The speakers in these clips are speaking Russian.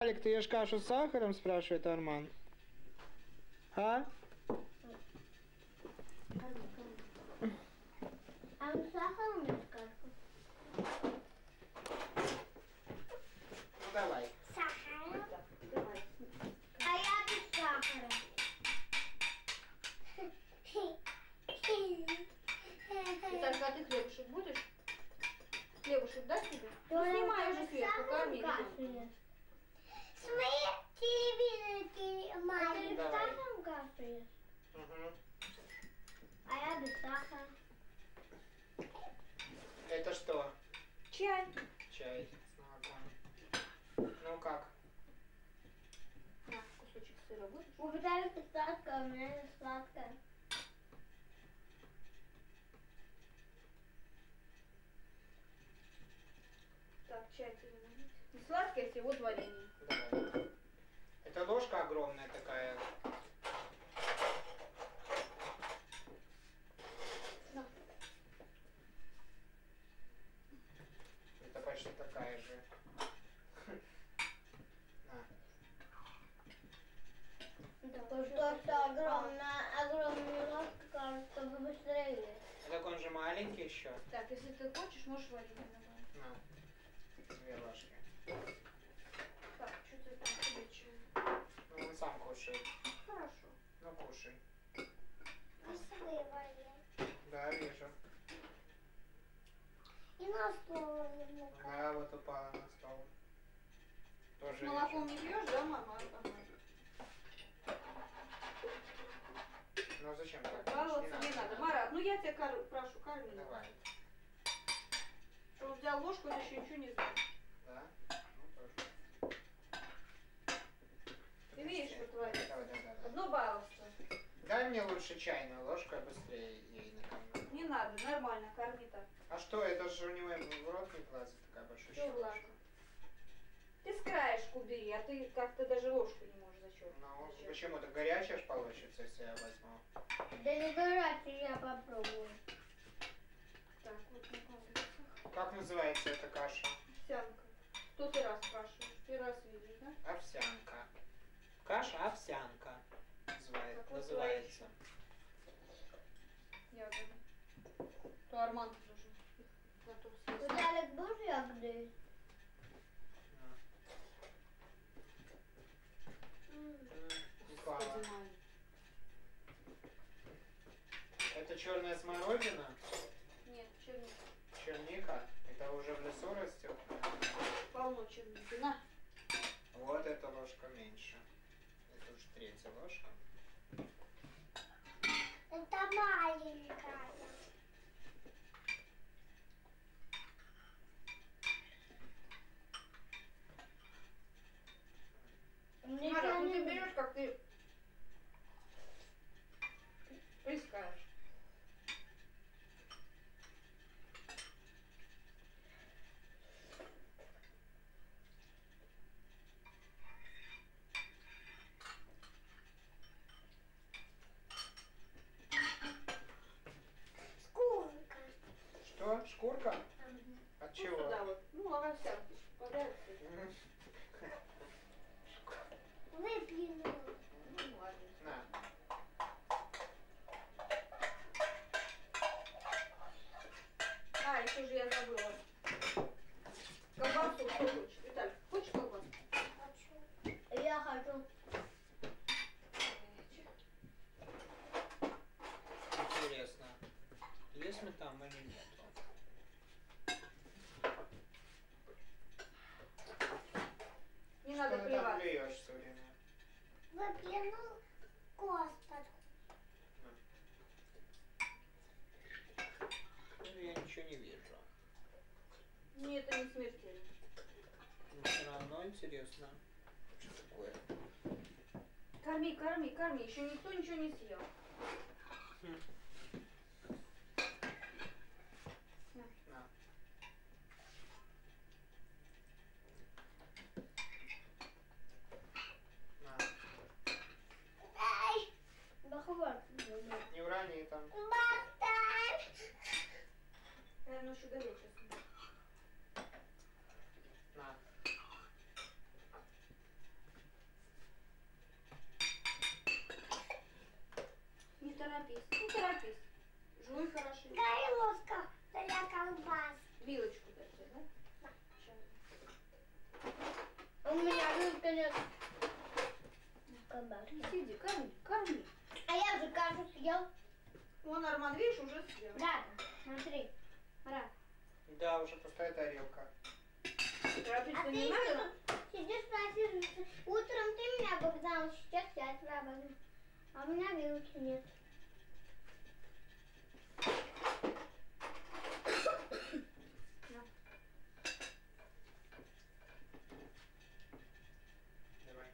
Алик, ты ешь кашу с сахаром, спрашивает Арман. А? А с сахаром ешь кашу? Ну давай. Сахаром? А я без сахара. Итак, а ты хлебушек будешь? Хлебушек дать тебе? Ну, снимай уже сверху, корми. Смотри, телевизор маленький. Давай. Сахаром кашу ешь? Угу. А я без сахара. Это что? Чай. Чай с молоком. Ну как? На, кусочек сыра будешь? У Виталика сладкое, у меня не сладкое. Так, чай тебе налить. Не сладкое, всего вот варенье. Давай. Это ложка огромная такая. На. Это почти такая же. На. Что огромная ложка, кажется, вы быстрее. Так он же маленький еще. Так, если ты хочешь, можешь варенье добавить. На. 2 ложки. Так, что ты там тебе чай? Ну он сам кушает. Хорошо. Ну кушай. Красивые варенье. Да, вижу. И на стол мука. Да, вот упала на стол. С Тоже молоком вижу. не пьешь, да, мама? Ага. Ну зачем так? Баловаться не надо. Марат, ну я тебя прошу, корми. Давай. Что он взял ложку, он еще ничего не знает. Да? Ну тоже. Ты видишь, что творится? Давай, да. Одно баловство. Дай мне лучше чайную ложку, я быстрее ей накормлю. Не надо, нормально, корми так. А что, это же у него в рот не влазит такая большая Все ложка? влажно. Ты с краешку бери, а ты как-то даже ложку не можешь зачерпнуть. Ну, почему-то горячая ж получится, если я возьму. Да не горячий, я попробую. Так, вот накладывается. Как называется эта каша? Овсянка. 100 раз спрашиваешь, первый раз видишь, да? Овсянка. Каша-овсянка Так, вот называется. Ягоды. То Арман тоже их готов съесть. Виталик, будешь ягоды? Упала. Поднимай. Это черная смородина? Нет, черника. Черника? Это уже в лесу растет? Полно черники. На. Вот эта ложка меньше. Это уже 3-я ложка. Это маленькая. Марат, ну ты берешь, как ты плескаешь. Сколько? Что? Шкурка? От Вот чего? сюда вот. Ну, а овсянки попадаются. Выпью. Ну, ладно. На. А, еще же я забыла. Колбасу кто хочет? Виталий, хочешь колбасу? Хочу. Я хочу. Интересно, есть мы там или нету? Не Что надо ты там плевать. плюешь все время? Выплюнул косточку. Ну, я ничего не вижу. Нет, это не смертельно. Но все равно интересно, что такое. Корми, корми, корми. Еще никто ничего не съел. На. На. Ай! Да хватит. Не урони там. Батан! Наверное, еще горячее. На. торопись, не торопись. Жуй хорошенько. Дай ложка для колбас. Вилочку дайте, да? У меня вилка нет. Колбаски. Сиди, корми, корми. А я уже кашу съел. Вон, Арман, видишь, уже съел. Рада, смотри. Рада. Да, уже пустая тарелка. Торопиться А не ты надо? сидишь, спросишь, утром ты меня погнал, сейчас я отправлю. А у меня вилки нет. Давай.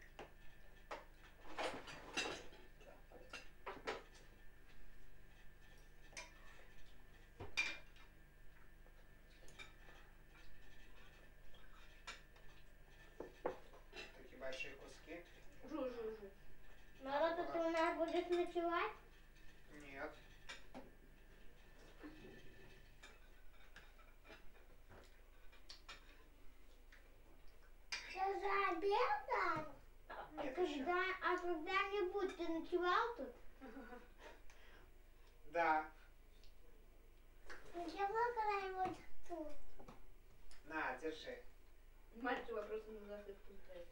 Такие большие куски. Жуй, жуй, жуй. Народ, ты у нас будешь ночевать? Нет. Я же обедал. Нет еще. А когда-нибудь ты ночевал тут? Да. Ночевал когда-нибудь тут? На, держи. Мальчик вопросы на засыпку ставит.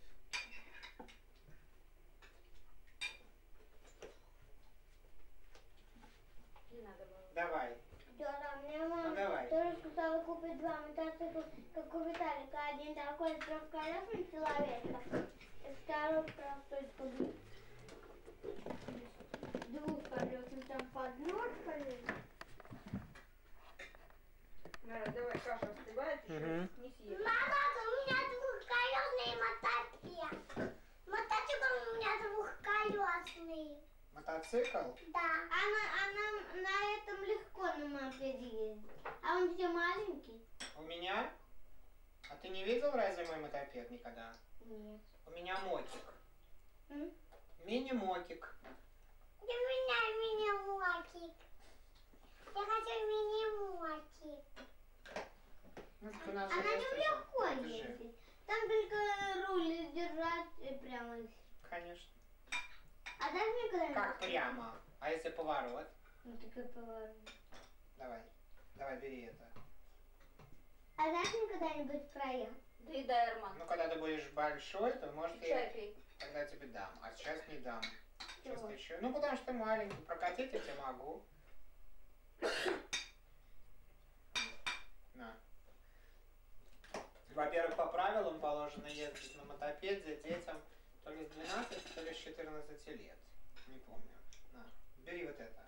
Не надо было. Давай. Да, мне Ну, мама давай. тоже сказала купить два мотоцикла, как у Виталика. Один такой с трехколесным человеком, и второй простой с двухколесным, там подножкой. Мара, давай, каша остывает, еще Мгм. не съешь. Мама, у меня двухколесный мотоцикл. Мотоцикл у меня двухколесный. Мотоцикл? Да. Она на этом легко на мопеде ездит. А он все маленький? У меня? А ты не видел разве мой мотопед никогда? Нет. У меня мотик. М? Мини-мотик. У меня мини-мотик. Я хочу мини-мотик. Ну, у нас Она же есть не уже. легко Держи. ездит. Там только руль держать и прямо. И всё. Конечно. А дашь мне когда-нибудь? Как прямо? А если поворот? Ну такой поворот. Давай. Давай, бери это. А дашь мне когда-нибудь проехать? Доедай, Арман. Ну, когда ты будешь большой, то, может, Чай я пей. тогда тебе дам. А сейчас не дам. Сейчас Чего? ты еще... Ну, потому что ты маленький. Прокатить я тебе могу. На. Во-первых, по правилам положено ездить на мотопеде детям то ли с 12, то ли с 14 лет. Не помню. На. Бери вот это.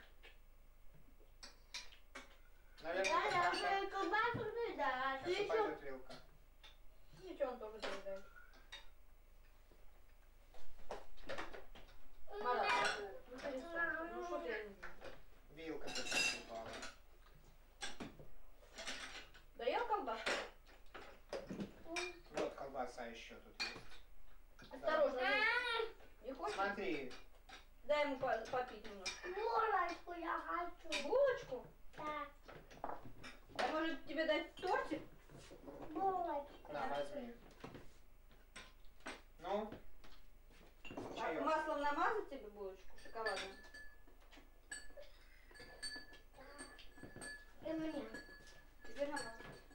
Наверное, Да, это я наша... уже колбасу да. А ты Сейчас еще... пойдет вилка. Ничего, он тоже доедает. Мара, ну перестань. Ну что ты, я не знаю. Вилка тут упала. Доел колбаску? Вот колбаса еще тут есть. Осторожно, не хочешь? Смотри. Дай ему попить немножко. Булочку я хочу. Булочку? Да. А может тебе дать тортик? Булочку. На, возьми. Ну? А Чаек. маслом намазать тебе булочку шоколадную? И мне. Теперь намазать.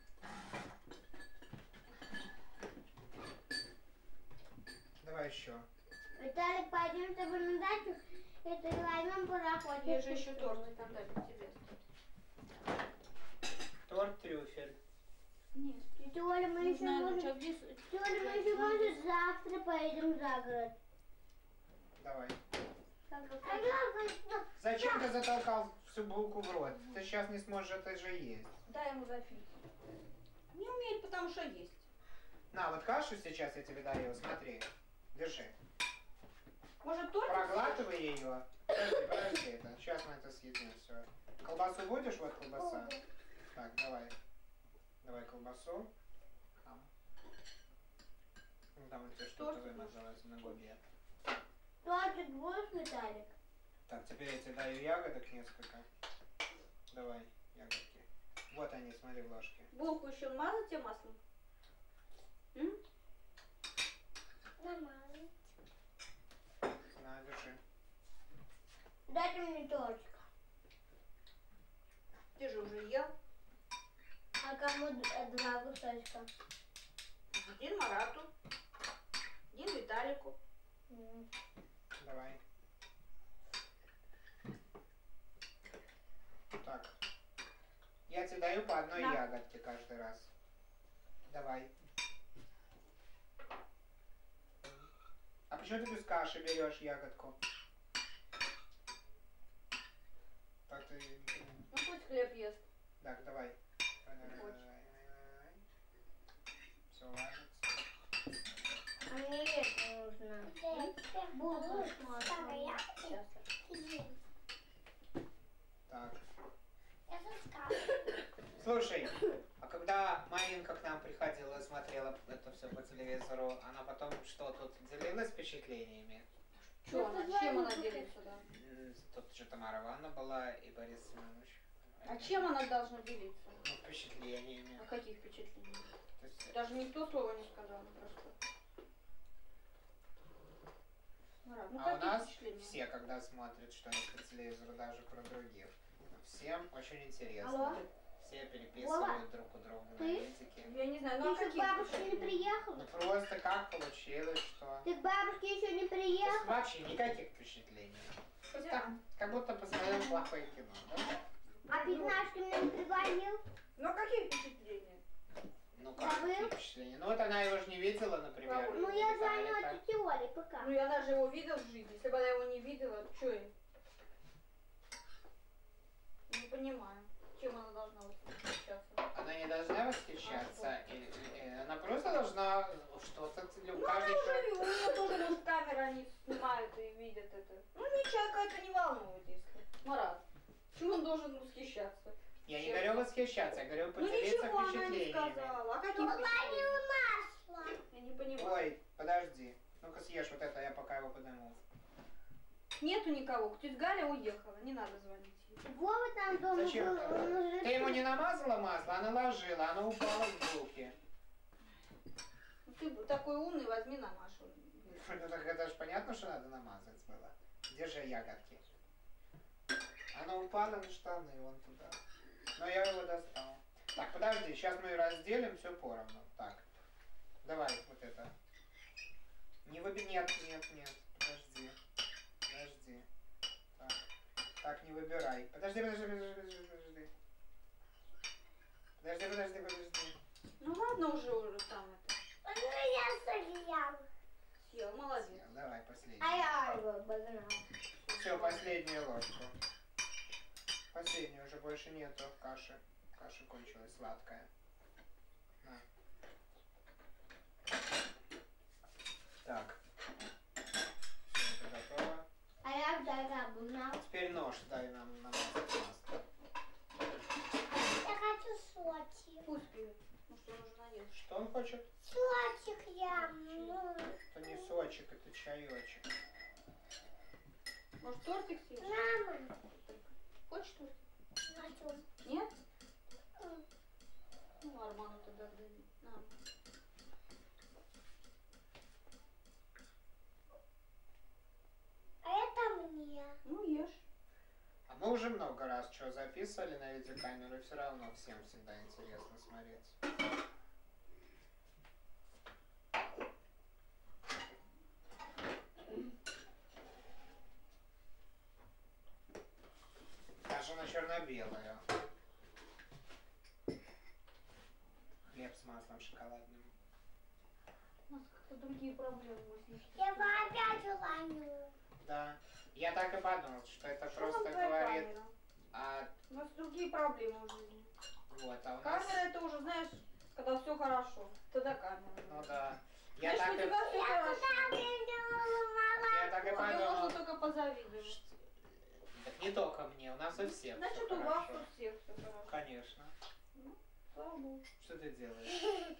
Давай еще. Виталик, пойдем с тобой на дачу, это и возьмем пароход. Есть же еще торт, там дать тебе. Торт трюфель. Нет. Тетя Оля, мы еще можем... Тетя Оля, мы еще, может, завтра поедем за город. Давай. А Зачем ты затолкал всю булку в рот? Ты сейчас не сможешь это же есть. Дай ему запить. Не умеет, потому что есть. На, вот кашу сейчас я тебе даю, смотри. Держи. Может тортик? Проглатывай ее. Подожди, подожди, это. Сейчас мы это съедим все. Колбасу будешь? Вот колбаса. Так, давай. Давай колбасу. Там. Ну, там у тебя что-то Тортик называется на губе. тортик будешь, Виталик? Так, теперь я тебе даю ягодок несколько. Давай, ягодки. Вот они, смотри, в ложке. Булку еще мазать тебе маслом? М? Нормально. На, держи. Дайте мне тортик. Ты же уже ел. А кому два кусочка? Один Марату. Один Виталику. Давай. Так. Я тебе даю по одной На. ягодке каждый раз. Давай. А почему ты без каши берешь ягодку? Так ты... Ну пусть хлеб ест. Так, давай. Все, ложится. А мне это нужно. Булку с маслом. Сейчас. Так. Слушай, а когда Маринка к нам приходила и смотрела это все по телевизору, она потом что, тут делилась впечатлениями? Чё она? Чем она делится, да? Тут же Тамара Ивановна была и Борис Семенович. А чем она должна делиться? Ну, впечатлениями. А каких впечатлений? То есть, Даже никто слова не сказал, просто. Марат, ну а у какие нас впечатления? все, когда смотрят что-нибудь по телевизору, даже про других, всем очень интересно. Алло? Все переписывают Вова, друг у друга на ты? языке. Я не знаю, ну а Ты еще к какие бабушке не впечатления? приехал? Ну просто как получилось, что... Ты к бабушке еще не То есть приехал? вообще никаких впечатлений. Просто Да. как будто посмотрел плохое кино, да? А пятнашки мне не привозил? Ну а какие впечатления? Ну как, Забыл? какие впечатления? Ну вот она его же не видела, например. Ну я звоню Виталика. от тети Оли, пока. Ну я даже его видел в жизни. Если бы я его не видела, что я? Не понимаю, чем она должна восхищаться. Она не должна восхищаться, она просто должна что-то... Ну Каждый она человек... уже, у нее тоже может камера, они снимают и видят это. Ну ничего, это не волнует, если. Марат, почему он должен восхищаться? Я не говорю восхищаться, я говорю Ну поделиться ничего она не впечатлениями. сказала. А какие впечатления? Я не понимаю. Ой, подожди. Ну-ка съешь вот это, я пока его подниму. Нету никого. Тетя Галя уехала, не надо звонить ей. Вова там дома Зачем? был, он уже... Ты ему не намазала масло, а наложила, оно упало в руки. Ну, ты такой умный, возьми на Машу. Ну так это же понятно, что надо намазать было. Держи ягодки. Оно упало на штаны, вон туда. Но я его достал. Так, подожди, сейчас мы разделим все поровну. Так, давай вот это. Не выбери, нет, подожди. Подожди. Так, так, не выбирай. Подожди. Подожди. Ну ладно уже там это. Съел, молодец. Съел. Давай, последний. А я его обогнал. Все, последнюю ложку. Последнюю, уже больше нету каши. Каша кончилась сладкая. На. Так. Все, это готово. А я вдруг обогнал. Теперь нож дай нам намазать масло. Я хочу сочи. Пусть пьет. Может, он уже наелся. Что он хочет? Сочик я. Это не сочек, это чаечек. Может, тортик съешь? Мама. Хочешь тортик? Хочу. Нет? Ну, Арману тогда отдай. На. А это мне. Ну, ешь. А мы уже много раз что записывали на видеокамеру, и все равно всем всегда интересно смотреть. Даже на черно-белую. Хлеб с маслом шоколадным. У нас как-то другие проблемы возникли. Я бы опять желаю. Да. Я так и подумал, что это Что просто нам твоя говорит камера? о... У нас другие проблемы в жизни. Вот, а у нас... Камера это уже, знаешь, когда все хорошо. Тогда камера. Ну да. Я Знаешь, так у и... тебя все хорошо. Я так и Тебе можно подумал. только позавидовать. Что- Так не только мне, у нас у всех Значит, всё у вас хорошо. у всех все хорошо. Конечно. Слава Богу. Что ты делаешь?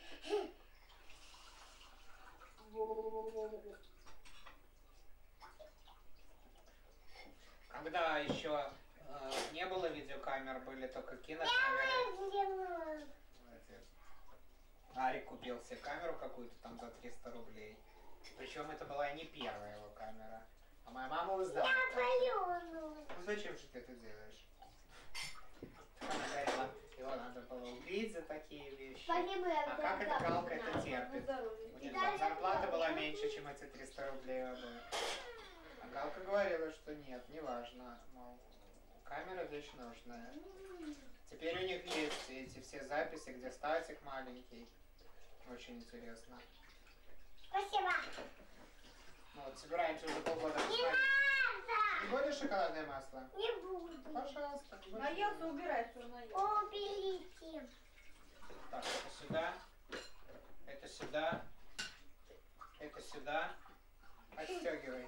Когда еще не было видеокамер, были только кинокамеры. Молодец. Арик купил себе камеру какую-то там за 300 рублей. Причем это была не первая его камера. А моя мама узнала. Ну зачем же ты это делаешь? она горела. Его надо было убить за такие вещи. Спасибо, я А как эта галка это На терпит? здоровье. У них там зарплата была меньше, чем эти 300 рублей обоих. А галка говорила, что нет, неважно. Мол, камера вещь нужная. Теперь у них есть эти все записи, где статик маленький. Очень интересно. Спасибо. Мы вот собираемся уже полгода Не посмотреть. Не надо. будешь шоколадное масло? Не буду. Пожалуйста. не будешь? Наелся, убирай, все наелся. Уберите. Так, это сюда. Это сюда. Это сюда. Отстегивай.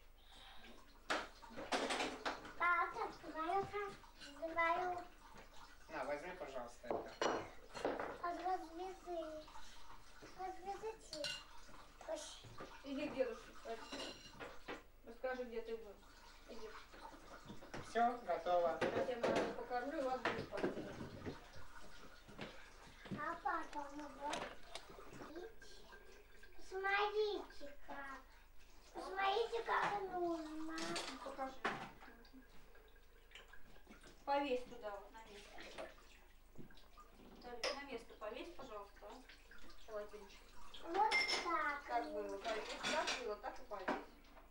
Так, открою. На, возьми, пожалуйста, это. Развяжи. Развяжите. Иди к дедушке. Расскажи, где ты был. Иди. Все, готово. Сейчас я Марата покормлю, и вас будет спать. А потом вот. Посмотрите как. Посмотрите, как нужно. Покажи. Повесь туда, вот на место. Виталик, на место повесь, пожалуйста, полотенчик. Вот так. Как было, повесь, как было, так и повесь.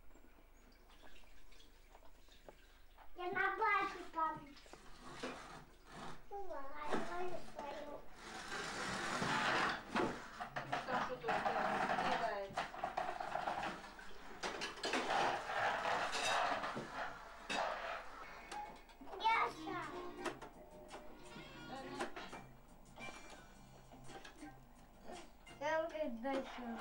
Я на баке повесила. Свою. Ну там что-то съедает. Яша. Там как дальше.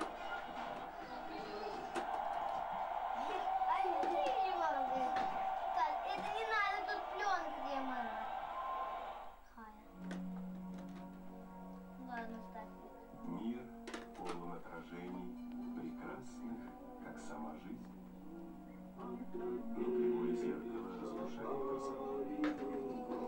Ай, не могу. Так, это не надо, тут пленка, где Марат. Ладно, ставь. Мир полон отражений, прекрасных, как сама жизнь. Но кривое зеркало разрушает красоту.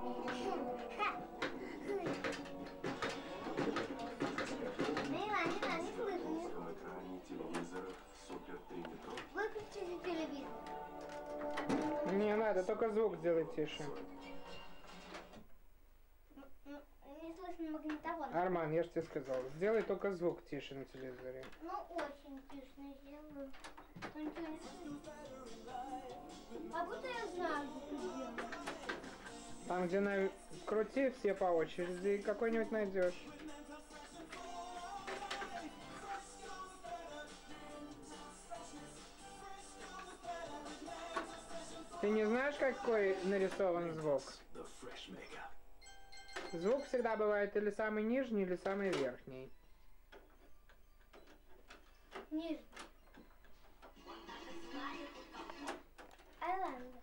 Не На слышно. экране телевизоров Супер 3 метро. Выключите телевизор. Не надо, только звук сделай тише. Не слышно магнитофон. Арман, я же тебе сказал, сделай только звук тише на телевизоре. Ну, очень пишно сделаю. Но ничего не слышно. А будто я знаю, где это сделать. Там, где на... крути все по очереди и какой-нибудь найдешь. Ты не знаешь, какой нарисован звук? The Fresh Makeup. Звук всегда бывает или самый нижний, или самый верхний. Нижний. Айланда.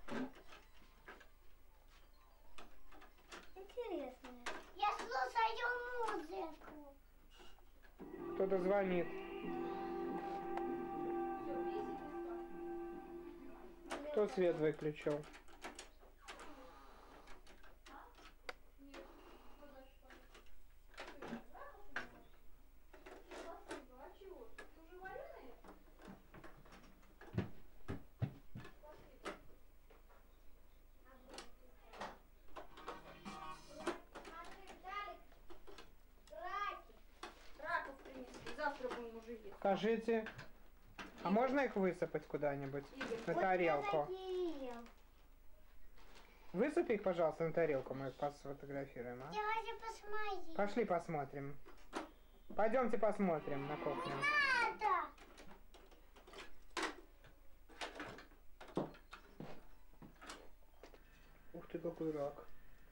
Интересно. Я слушаю музыку. Кто-то звонит. Кто свет выключил? Раков принесли, завтра будем уже есть. Скажите, а можно их высыпать куда-нибудь? Игорь, На Вот тарелку. я такие. Высыпь их, пожалуйста, на тарелку, мы их сфотографируем, а? Я хочу посмотреть. Пошли посмотрим. Пойдемте посмотрим на кухню. Надо. Ух ты, какой рак.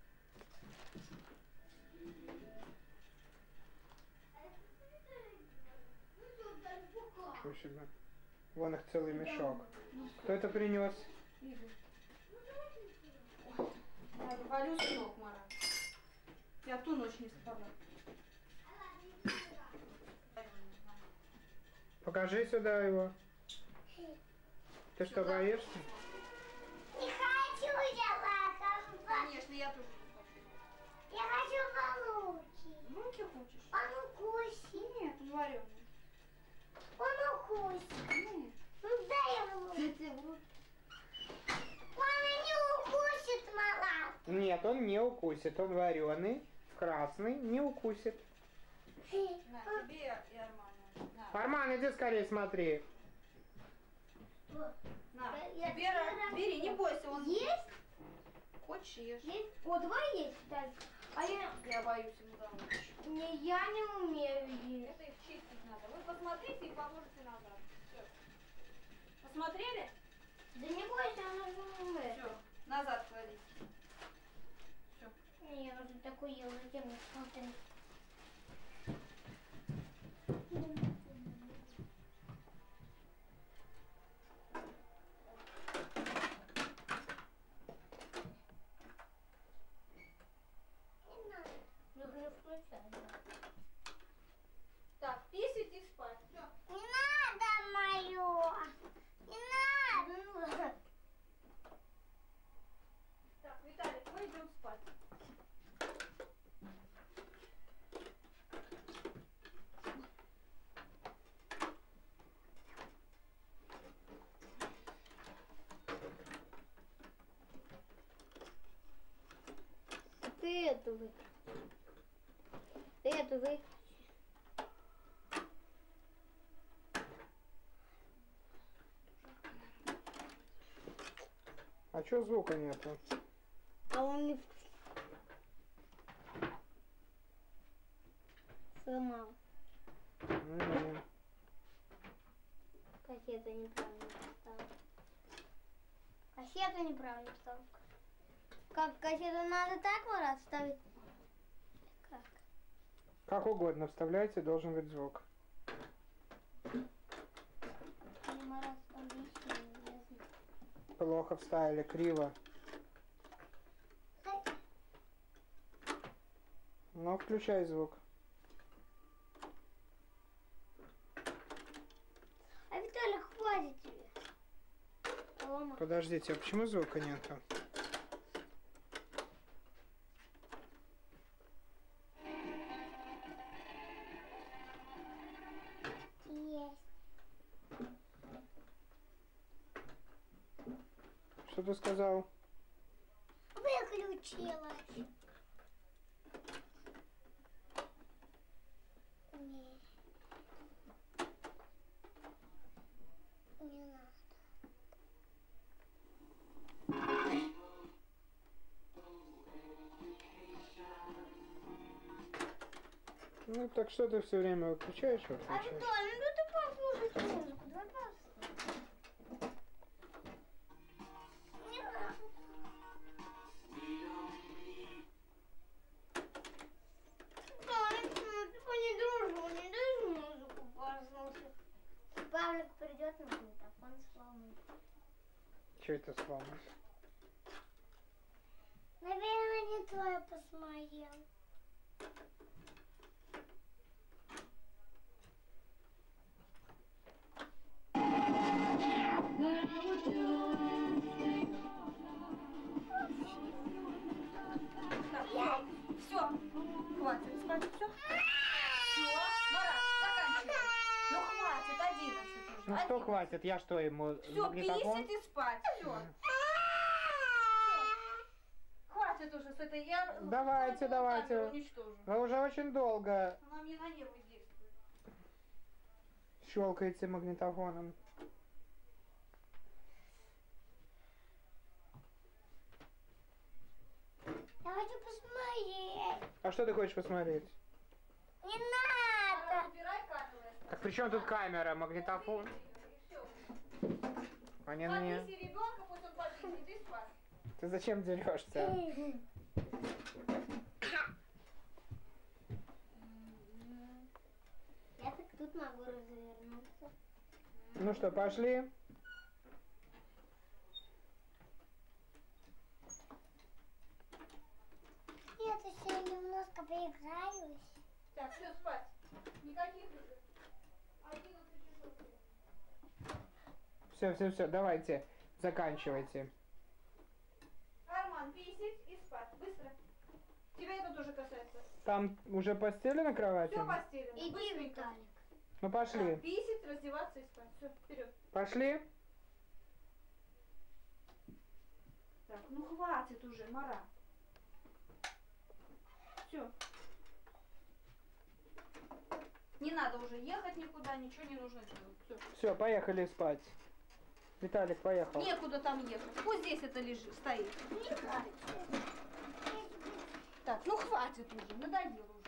Ничего себе. Вон их целый мешок. Кто это принес? Игорь. Я говорю, сынок, Марат. Я ту ночь не спала. Покажи сюда его. Ты что, боишься? Не хочу я лакомство. Конечно, я тоже не хочу. Я хочу получить. Руки хочешь? Он укусит. Нет, он вареный. Он укусит. Нет. Ну дай ему. Он не укусит, Марат. Нет, Нет, он не укусит. Он вареный, красный, не укусит. На, тебе и Арману. На, Арман, иди скорее смотри. на. Я Тебе, бери, не бойся, он... Есть? Хочешь, ешь. Есть? О, давай есть, так. А Я боюсь ему домой. я не умею есть. Это их чистить надо. Вы посмотрите и положите назад. Все. Посмотрели? Да не бойся, она же умеет. Все. Назад кладите. Все. Не, я уже такой ел, зачем не смотреть? Нужно включать. Так, писать и спать. Все. Не надо мое! Не надо! Так, Виталик, мы идем спать. Ты эту выключи. Ты эту выключи. А чё звука нету? А он не сломал. Кассета неправильно поставила. Кассету неправильно поставила. Как кассету надо так, Марат, ставить? Как? Как угодно вставляйте, должен быть звук. Мне Марат объяснил, я знаю. Плохо вставили, криво. Ну, включай звук. А Виталий, хватит тебе. Рома. Подождите, а почему звука нету? Есть. Что ты сказал? Выключилась. Не. Не надо. Ну, так что ты все время выключаешь и А выключаешь? Виталий, ну ты послушай музыку, давай послушай. Не надо. Виталий, ну ты не дружу, не дай музыку послушать. Павлик придет на магнитофон сломает. Че это сломано? Наверное, не твое посмотрел. Так, все. Хватит спать. Все. Все. Марат, заканчивай. Ну хватит, 11 уже. Ну что хватит? Я что, ему Все, магнитофон? писать и спать. Все. Хватит уже с этой. Я Давайте, эту давайте. камеру уничтожу. Вы уже очень долго Она мне на нервы действует. щелкаете магнитофоном. Я хочу посмотреть. А что ты хочешь посмотреть? Не надо. Марат, убирай камеру. Так при чем тут камера, магнитофон? Все. А не, не. Поднеси ребенка, пусть он подвинет и спать. Ты зачем дерешься? Я так тут могу развернуться. Ну что, пошли? Я тут еще немножко поиграюсь. Так, все, спать. Никаких игр. 11 часов. Все, давайте, заканчивайте. Арман, писать и спать. Быстро. Тебя это тоже касается. Там уже постели на кровати? Все постелено. Иди, Быстренько. Виталик. Ну пошли. Писать, раздеваться и спать. Все, вперед. Пошли? Так, ну хватит уже, Марат. все. Не надо уже ехать никуда, ничего не нужно делать. Все. Все, поехали спать. Виталик, поехал. Некуда там ехать. Вот здесь это лежит, стоит. Не хочу. Так, ну хватит уже, надоело уже.